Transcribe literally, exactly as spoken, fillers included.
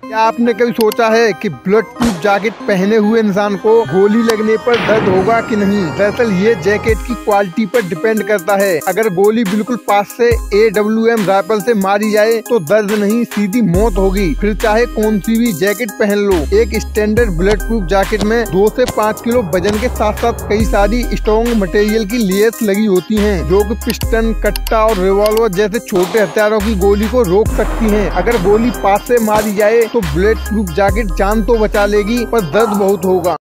क्या आपने कभी सोचा है कि बुलेट प्रूफ जैकेट पहने हुए इंसान को गोली लगने पर दर्द होगा कि नहीं? दरअसल ये जैकेट की क्वालिटी पर डिपेंड करता है। अगर गोली बिल्कुल पास से ए डब्ल्यू एम राइफल से मारी जाए तो दर्द नहीं, सीधी मौत होगी। फिर चाहे कौन सी भी जैकेट पहन लो। एक स्टैंडर्ड बुलेट प्रूफ जैकेट में दो से पाँच किलो वजन के साथ साथ कई सारी स्ट्रॉन्ग मटेरियल की लेयर्स लगी होती हैं, जो कि पिस्टन, कट्टा और रिवॉल्वर जैसे छोटे हथियारों की गोली को रोक सकती हैं। अगर गोली पास से मारी जाए तो बुलेट प्रूफ जैकेट जान तो बचा लेगी, पर दर्द बहुत होगा।